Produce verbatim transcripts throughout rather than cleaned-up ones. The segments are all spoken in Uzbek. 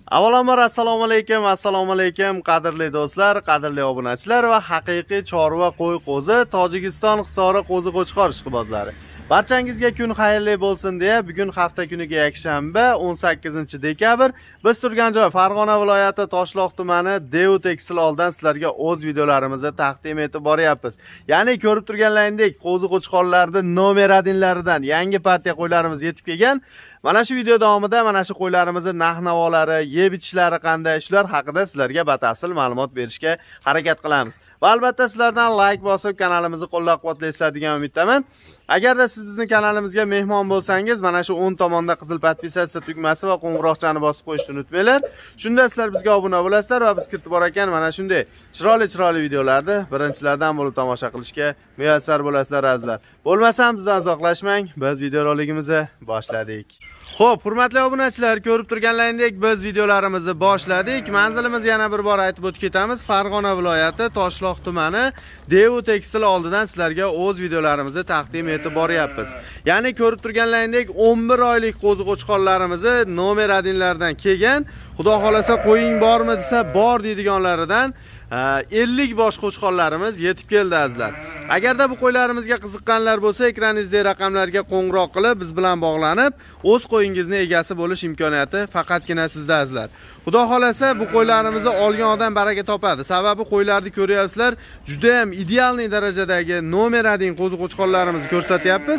Avvalambor assalomu alaykum, assalomu alaykum qadrli do'stlar, qadrli obunachilar va haqiqiy chorva qo'y qo'zi Tojikiston Hisori qo'zi qo'chqor ishqibozlari. Barchangizga kun xayrli bo'lsin deya, bugun hafta kuniga yakshanba o'n sakkizinchi dekabr biz turgan joy Farg'ona viloyati Toshloq tumani Deu Tekstil oldan sizlarga o'z videolarimizni taqdim etib boryapmiz. Ya'ni ko'rib turganlaringdek qo'zi qo'chqorlarning nomeradinlaridan yangi partiya qo'ylarimiz yetib kelgan. Mana shu video davomida mana shu qo'ylarimizning narx-navolari, yeb ichishlari qanday, shular haqida sizlarga batafsil ma'lumot berishga harakat qilamiz. Va albatta sizlardan like bosib kanalimizni qo'llab-quvvatlaysizlar degan umiddaman. Agarda siz bizning kanalimizga mehmon bo'lsangiz, mana shu o'ng tomonda qizil podpisatsiya tugmasi va qo'ng'iroqchani bosib qo'yishni unutmanglar. Shunda sizlar bizga obuna bo'lasizlar va biz kiritib bor ekan mana shunday chiroyli-chiroyli videolarni birinchilardan bo'lib tomosha qilishga muyassar bo'lasizlar azizlar. Bo'lmasam bizdan uzoqlashmang, biz videorolikimizni boshladik. Xo'p, hurmatli obunachilar, ko'rib turganlaringdek biz videolarimizni boshladik. Manzilimizni yana bir bor aytib o'tib ketamiz. Farg'ona viloyati Toshloq tumani Deu Tekstil oldidan sizlarga o'z videolarimizni taqdim etib boryapmiz. Ya'ni ko'rib turganlaringdek o'n bir oylik qo'zi qo'chqorlarimizni nomeradinlardan kelgan. Xudo xolasa qo'ying bormi desa, bor deydiganlaridan ellik bosh qo'chqorlarimiz yetib keldi azizlar. Agarda bu qo'ylarimizga qiziqqanlar bo'lsa, ekraningizdagi raqamlarga qo'ng'iroq qilib, biz bilan bog'lanib, o'z qo'yingizning egasi bo'lish imkoniyati faqatgina sizda azizlar. Xudo xolasa bu qo'ylarimizni olgan odam baraka topadi. Sababi qo'ylarni ko'ryapsizlar, juda ham idealniy darajadagi nomeradin qo'zi qo'chqorlarimizni ko'rsatyapmiz.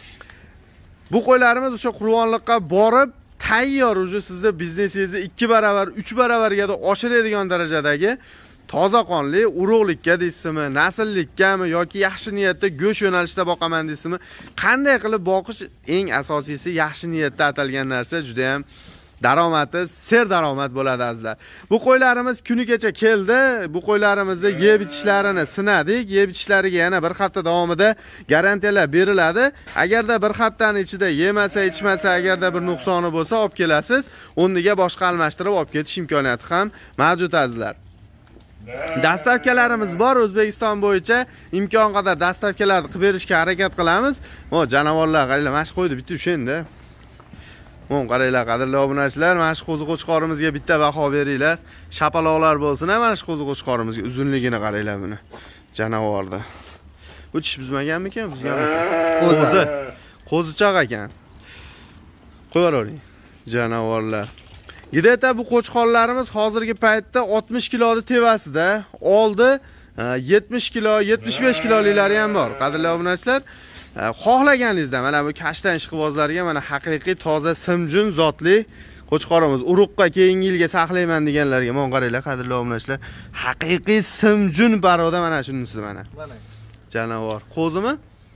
Bu qo'ylarimiz o'sha qurbonlikqa borib tayyor, o'sha sizni biznesingizni ikki baravar, uch baravarga da oshiradigan darajadagi toza qonli urug'likka deysizmi, nasllikkami yoki yaxshi niyatda go'sht yo'nalishida boqaman deysizmi, qanday qilib boqish eng asosiysi yaxshi niyatda atalgan narsa juda ham daromati ser daromad bo'ladi azizlar. Bu qo'ylarimiz kunigacha keldi. Bu qo'ylarimizni yeb ichishlarini sinadik. Yeb ichishlariga yana bir hafta davomida garantiyalar beriladi. Agarda bir haftaning ichida yemasa, ichmasa, agarda bir nuqsoni bo'lsa, olib kelasiz. O'rniga boshqa almashtirib olib ketish imkoniyati ham mavjud azizlar. Dastavkalarimiz bor. O'zbekiston bo'yicha imkon qadar dastavkalarni qilib berishga harakat qilamiz. Mo janavorlar qaranglar, mana shu qo'ydi bitta o'shanda. Mo'm qaranglar qadrli obunachilar, mana shu qo'zi qo'chqorimizga bitta baho beringlar. Shapaloqlar bo'lsin, mana shu qo'zi qo'chqorimizga uzunligini qaranglar buni. Janavorda. Bu tish buzmaganmikan? Buzganmi? Qo'zi. Qo'zichoq ekan. Qo'yavering. Janavorlar. Gideta bu qo'chqorlarimiz hozirgi paytda oltmish kiloni tevasida, oldi yetmish kilo, yetmish besh kiloliklari ham bor. Qadrli obunachilar, xohlaganingizda mana bu kashtan ishqibozlarga mana haqiqiy toza simjun zotli qo'chqorimiz, uruqqa keyingi yilga saqlayman deganlarga mon qaranglar qadrli obunachilar, haqiqiy simjun baroda mana shunisi mana. Mana. Janavor. Qo'zimi?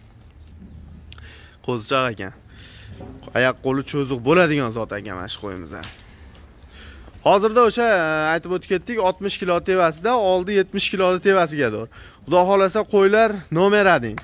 Qo'zichoq ekan. Oyoq qo'li cho'ziq bo'ladigan zot ekan mana shu qo'yimizdan. Hozirda o'sha aytib o'tib ketdik, oltmish kilo tevasida, oldi yetmish kilo tevasigadir. Xudo xolasa qo'ylar nomeradin.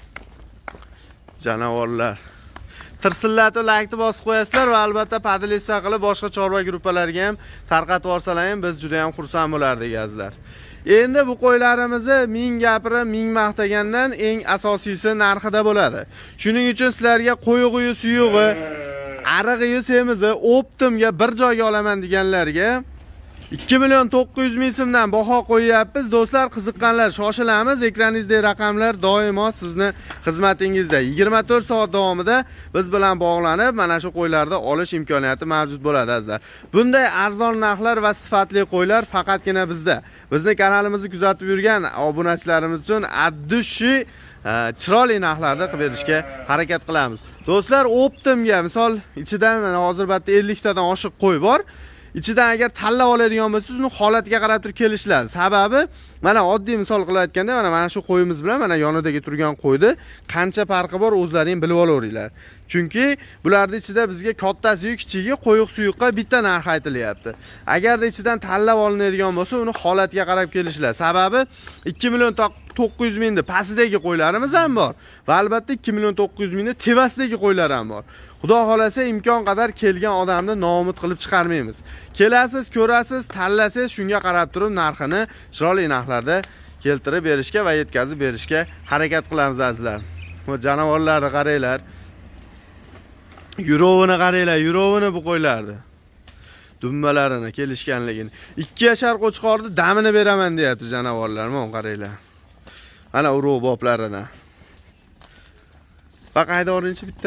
Janavorlar. Tirsillatib like'ni bosib qo'yasizlar va albatta podlisa qilib boshqa chorva guruhlariga ham tarqatib yorsalar ham biz juda ham xursand bo'lardik azizlar. Endi bu qo'ylarimizni ming gapirib, ming maqtagandan eng asosiysi narxida bo'ladi. Shuning uchun sizlarga qo'yig'i, suyug'i, arig'i, semizi optimga bir joyga olaman deganlarga ikki million to'qqiz yuz ming so'mdan baho qo'yyapmiz. Do'stlar, qiziqqanlar shoshilamiz. Ekraningizdagi raqamlar doimo sizni xizmatingizda. yigirma to'rt soat davomida biz bilan bog'lanib, mana shu qo'ylarni olish imkoniyati mavjud bo'ladi azizlar. Bunday arzon narxlar va sifatli qo'ylar faqatgina bizda. Bizning kanalimizni kuzatib yurgan obunachilarimiz uchun addushi chiroyli narxlarda qilib berishga harakat qilamiz. Do'stlar, optimga misol ichidan mana hozir batda ellik tadan oshiq qo'y bor. İchidan agar tanlab oladigan bo'lsangiz, uni holatiga qarab turib kelishlar. Sababi mana oddiy misol qilib aytganda, mana mana shu qo'yimiz bilan mana yonidagi turgan qo'ydi qancha farqi bor o'zlaring bilib olaveringlar. Chunki bularning ichida bizga kattasi-yu kichigi, qo'yiq suyuqqa bitta narx aytilyapti. Agarda ichidan tanlab olinadigan bo'lsa, uni holatiga qarab kelishlar. Sababi ikki million to'qqiz yuz mingni pastidagi qo'ylarimiz ham bor va albatta ikki million to'qqiz yuz mingni tevasidagi qo'ylar ham bor. Xudo xolasa imkon qadar kelgan odamni noumid qilib chiqarmaymiz. Kelasiz, ko'rasiz, tanlasiz, shunga qarab turib narxini chiroyli narxlarda keltirib berishga va yetkazib berishga harakat qilamiz azizlar. Bu janavorlarni qaranglar. Yurovini qaranglar, yurovini bu qo'ylardi. dumbalarini kelishganligini. ikki yashar qo'chqorni damini beraman deyapti janavorlar. Mana qaranglar. Mana urug' boplaridan. Baq haydorinchi bitta.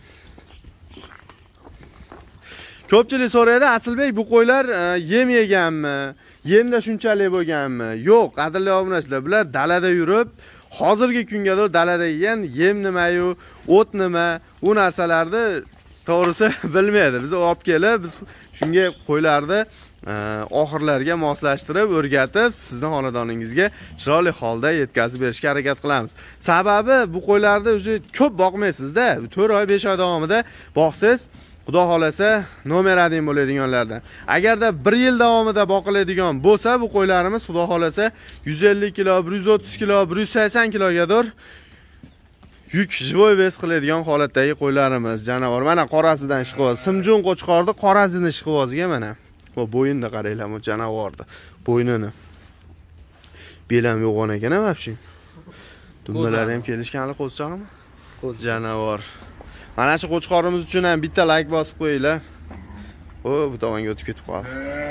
Ko'pchilik so'raydi, Asilbek bu qo'ylar yem yeganmi? Yemda shunchalik bo'lganmi? Yo'q, qadrli obunachilar, bular dalada yurib, hozirgi kunga qadar dalada yegan yem nima-yu, o't nima, u narsalarni to'g'risi bilmaydi. Biz olib kelib, biz shunga qo'ylarni oxirlarga moslashtirib, o'rgatib, sizning xonadoningizga chiroyli holda yetkazib berishga harakat qilamiz. Sababi bu qo'ylarni o'zi ko'p boqmaysiz-da. to'rt oy, besh oy davomida boqsiz, Xudo xolasa nomerading bo'ladiganlardan. Agarda bir yil davomida boqiladigan bo'lsa, bu qo'ylarimiz Xudo xolasa yuz ellik kilo, bir yuz o'ttiz kilo, bir yuz sakson kilogadir yuk jivoy vez qiladigan holatdagi qo'ylarimiz, janavor. Mana qorasidan chiqib, simjun qo'chqorni qorasini chiqib o'ziga mana. Bu bo'yinda qaranglar, bu janavorni bo'ynini. Belam yo'g'on ekan, mapshi. Dumbalari ham kelishgan, hali qo'zchaqmi? Janavor. Mana shu qo'chqorimiz uchun ham bitta like bosib qo'yinglar. O, bu tomonga o'tib ketib qoldi.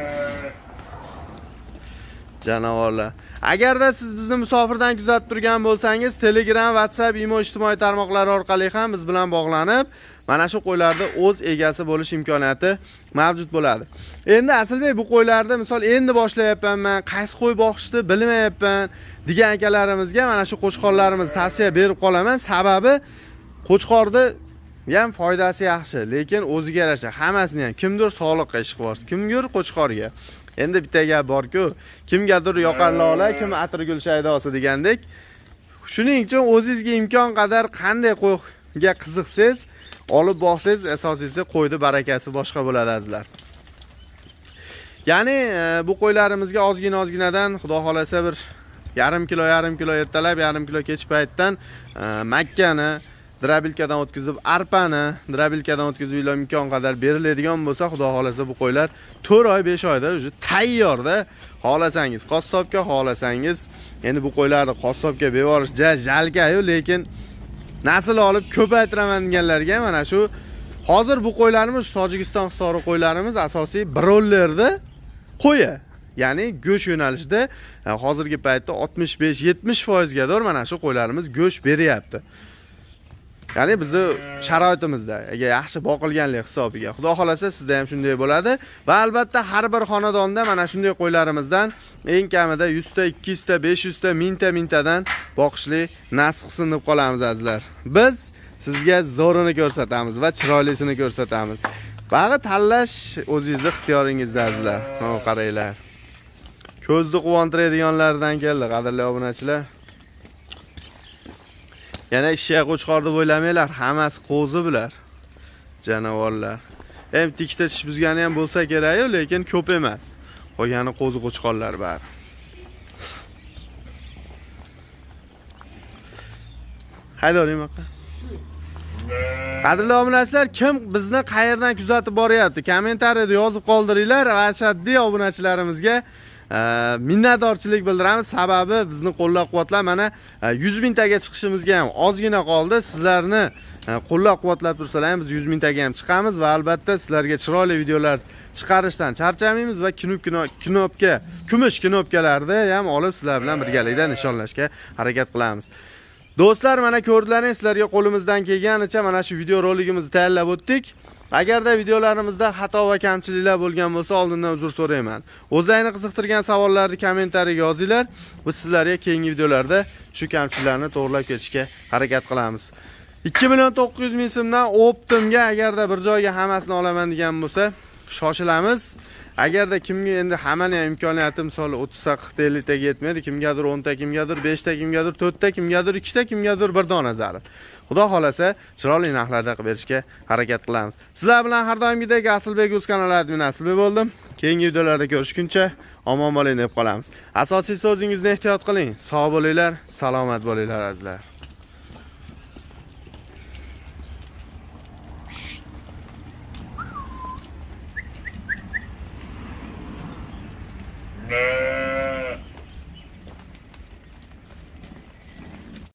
Janavorlar. Agarda siz bizni musofirdan kuzatib turgan bo'lsangiz, Telegram, WhatsApp, Imo ijtimoiy tarmoqlari orqali ham biz bilan bog'lanib, mana shu qo'ylarda o'z egasi bo'lish imkoniyati mavjud bo'ladi. Endi Asilbek bu qo'ylarda misol endi boshlayapman, qaysi qo'y boqishni bilmayapman degan akalarimizga mana shu qo'chqorlarimizni tavsiya berib qolaman. Sababi qo'chqorni ham foydasi yaxshi, lekin o'ziga yarasha hammasini ham kimdir sog'liqqa ish qilib, kimdir qo'chqorga. Endi bitta gap bor-ku, kimgadir yoqar lola, kim atirgul shaydosi degandek. Shuning uchun o'zingizga imkon qadar qanday qo'yga qiziqsangiz, olib boqsangiz, asosiysi qo'yning barakasi boshqa bo'ladi azizlar. Ya'ni bu qo'ylarimizga ozgina-ozginadan Xudo xolasa bir yarim kilo, yarim kilo ertalab, yarim kilo kech paytdan makkani drabilkadan o'tkazib, arpani drabilkadan o'tkazib iloji imkon qadar beriladigan bo'lsa, Xudo xolasa bu qo'ylar to'rt oy, besh oyda o'zi tayyorda. Xolasangiz qassobga, xolasangiz endi bu qo'ylarni qassobga bevorish jalga-yu, lekin nasl olib ko'paytiraman deganlarga mana shu hozir bu qo'ylarimiz Tojikiston hisori qo'ylarimiz asosiy brollerda qo'yi. Ya'ni go'sht yo'nalishida hozirgi paytda oltmish besh yetmish foiz gador mana shu qo'ylarimiz go'sht beryapti. Ya'ni bizni sharoitimizda, agar yaxshi boqilganlik hisobiga. Xudo xolasa sizda ham shunday bo'ladi va albatta har bir xonadonda mana shunday qo'ylarimizdan eng kamida yuz ta, ikki yuz ta, besh yuz ta, ming ta, mingtadan boqishli nasib qilsin deb qolamiz azizlar. Biz sizga zo'rini ko'rsatamiz va chiroylisini ko'rsatamiz. Bag'i tanlash o'zingizning ixtiyoringizda azizlar. Mana qaranglar. Ko'zni quvontiradiganlardan keldi, qadrli obunachilar. Yana ishga qo'chqorni o'ylamanglar, hammasi qo'zi bular. Janavorlar. Ham tikta tish buzgani ham bo'lsa kerak-yu, lekin ko'p emas. Qolgani qo'zi qo'chqorlar bari. Haydoring aka. Qadrli obunachilar, kim bizni qayerdan kuzatib boryapti? Kommentariyada yozib qoldiringlar va ashaddiy obunachilarimizga minnatdorchilik bildiramiz. Sababi bizni qo'llab-quvvatlab mana yuz mingtaga chiqishimizga ham ozgina qoldi. Sizlarni qo'llab-quvvatlab tursalar ham biz yuz mingtaga ham chiqamiz va albatta sizlarga chiroyli videolar chiqarishdan charchamaymiz va knopka, kumush knopkalarni ham olib sizlar bilan birgalikda nishonlashga harakat qilamiz. Do'stlar, mana ko'rdinglaringiz, sizlarga qo'limizdan kelganicha mana shu video roligimizni tayyorlab o'tdik. Agarda videolarimizda xato va kamchiliklar bo'lgan bo'lsa, oldindan uzr so'rayman. O'zlarini qiziqtirgan savollarni kommentariyaga yozinglar. Biz sizlarga keyingi videolarda shu kamchiliklarni to'g'rilab ketishga harakat qilamiz. ikki million to'qqiz yuz ming so'mdan Optimga agarda bir joyga hammasini olaman degan bo'lsa, shoshilamiz. Agarda kimga endi hammani imkoniyati misol o'ttiz ta, qirq ta, ellik taga yetmaydi, kimgadir o'n ta, kimgadir besh ta, kimgadir to'rt ta, kimgadir ikki ta, kimgadir bir dona zarur. Xudo xolasa chiroyli narxlarda qilib berishga harakat qilamiz. Sizlar bilan har doimgidek Asilbek o'z kanali admin Asilbek bo'ldim. Keyingi videolarda ko'rishguncha omon bo'ling deb qolamiz. Asosiysi o'zingizni ehtiyot qiling. Sog' bo'linglar, salomat bo'linglar azizlar.